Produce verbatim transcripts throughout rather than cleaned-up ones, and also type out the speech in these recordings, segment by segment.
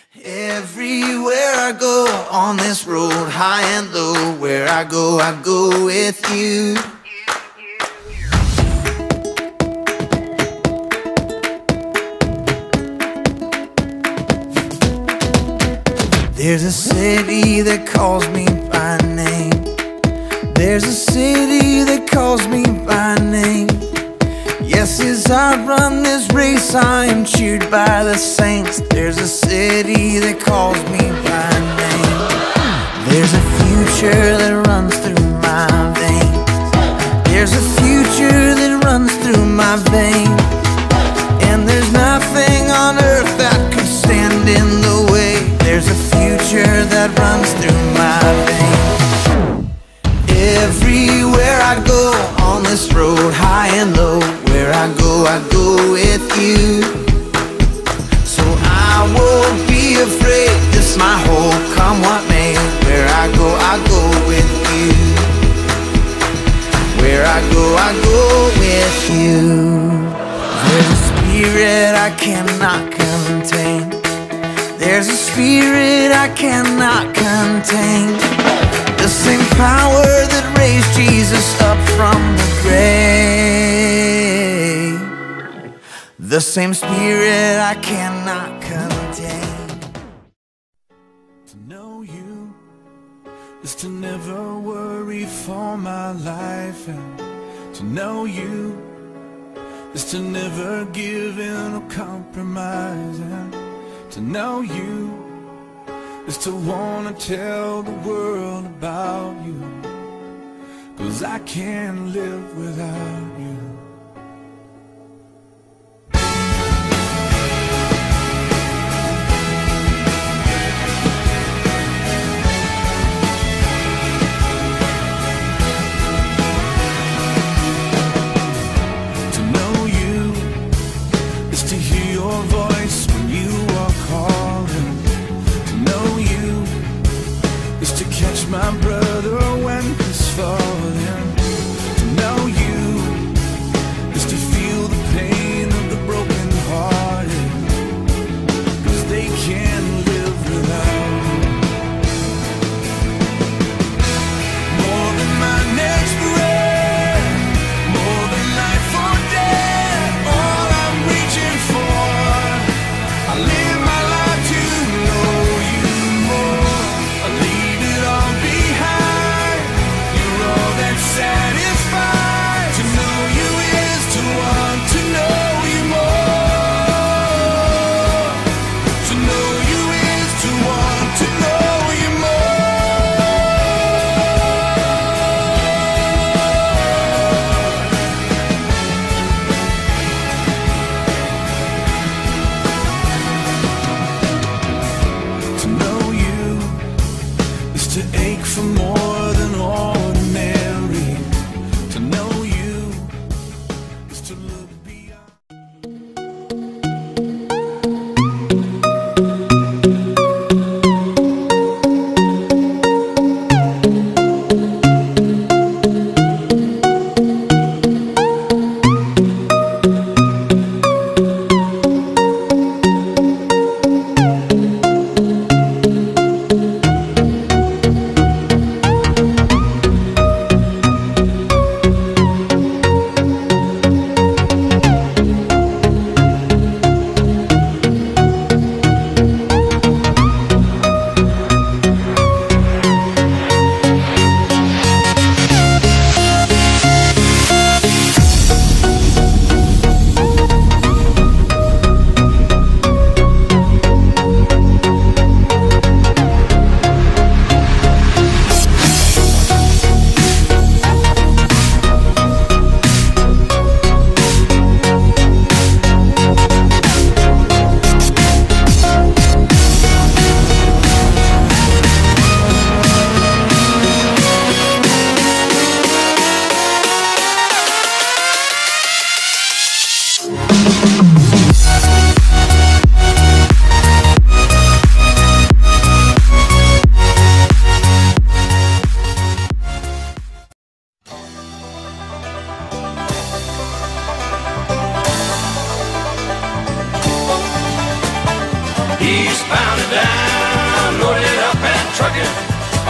Everywhere I go on this road, high and low, where I go, I go with you. There's a city that calls me by name. There's a city that calls me by name. Yes, as I run this race, I am cheered by the saints. There's a city that calls me by name. There's a future that runs through my veins. There's a future that runs through my veins. And there's nothing on earth that could stand in the way. There's a future that runs through my veins. Everywhere I go on this road, high and low, where I go, I go with you. So I won't be afraid, this my hope, come what may. Where I go, I go with you. Where I go, I go with you. There's a spirit I cannot contain. There's a spirit I cannot contain. The same power that raised Jesus up from the grave. The same spirit I cannot contain. To know you is to never worry for my life, and to know you is to never give in or compromise, and to know you is to wanna tell the world about you, 'cause I can't live without you. To know you is to hear your voice when you are calling. To know you is to catch my brother when he's falling. To know you is to feel the pain of the broken hearted, 'cause they can't live without you. More than my next breath, more than life or death, all I'm reaching for, I live my life to know you more. I leave it all behind. You're all that satisfies. To know you is to want to know you more. To know you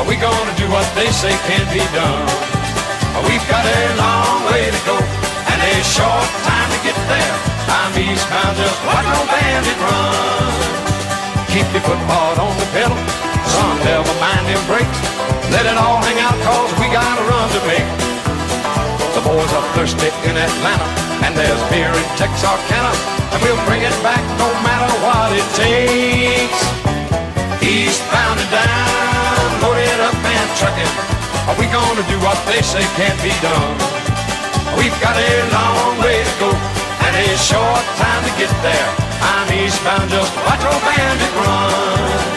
Are we gonna do what they say can't be done? We've got a long way to go and a short time to get there. I'm eastbound, just watch no bandit run. Keep your foot hard on the pedal, son, never mind them brakes. Let it all hang out, cause we got a run to make. The boys are thirsty in Atlanta, and there's beer in Texarkana, and we'll bring it back no matter what it takes. Eastbound and down, loaded up and trucking. Are we gonna do what they say can't be done? We've got a long way to go and a short time to get there. I'm eastbound, just watch old bandit run.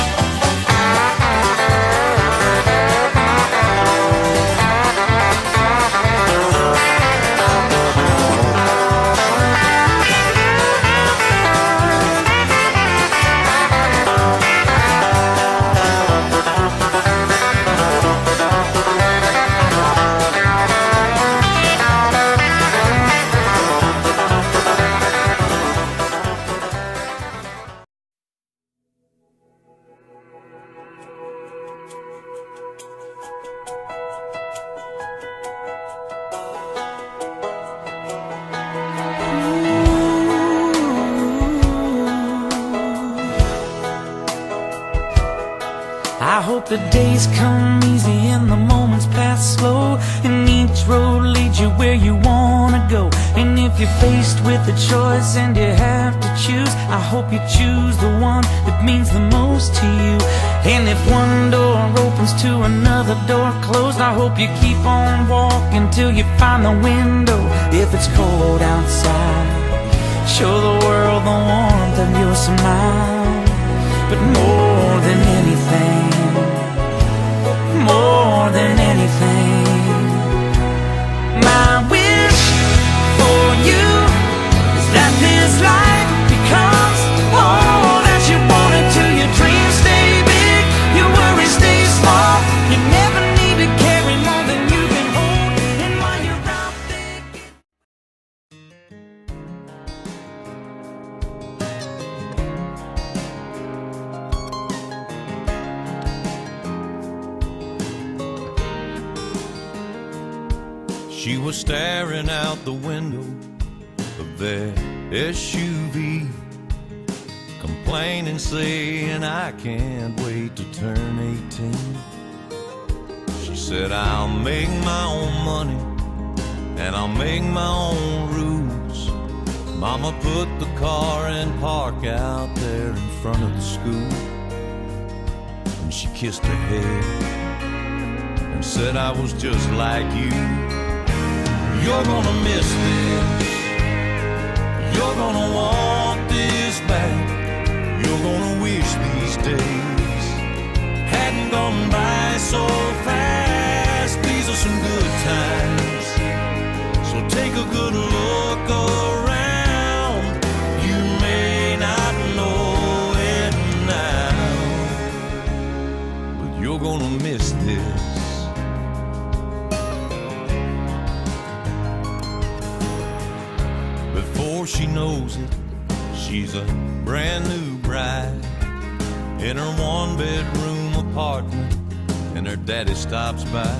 I hope the days come easy and the moments pass slow, and each road leads you where you wanna go. And if you're faced with a choice and you have to choose, I hope you choose the one that means the most to you. And if one door opens to another door closed, I hope you keep on walking till you find the window. If it's cold outside, show the world the warmth of your smile. But more than anything, more than anything, my wish for you is that this life becomes all that you want it to. Your dreams stay big, your worries stay small. You never need to carry more than you can hold. And while you're out there, She was staring out the window of that S U V, complaining, saying, I can't wait to turn eighteen. She said, I'll make my own money and I'll make my own rules. Mama put the car in park out there in front of the school, and she kissed her head and said, I was just like you. You're gonna miss this, you're gonna want this back. You're gonna wish these days hadn't gone by so fast. These are some good times, so take a good look around. You may not know it now, but you're gonna miss this. Before she knows it, she's a brand new bride in her one-bedroom apartment, and her daddy stops by.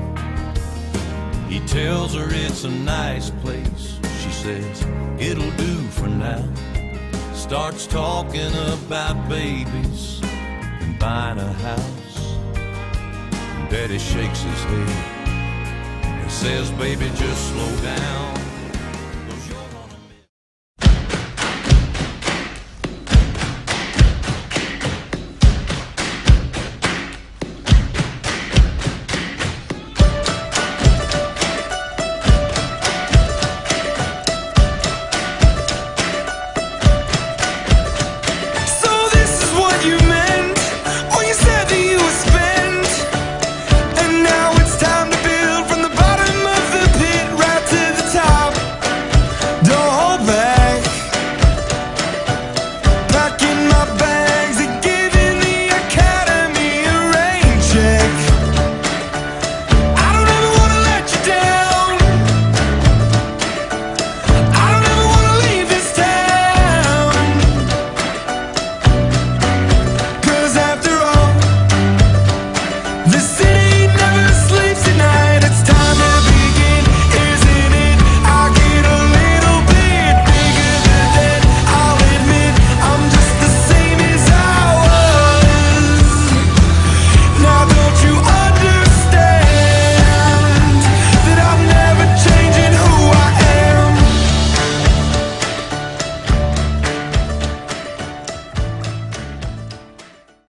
He tells her it's a nice place. She says, it'll do for now. Starts talking about babies and buying a house. Daddy shakes his head and says, baby, just slow down.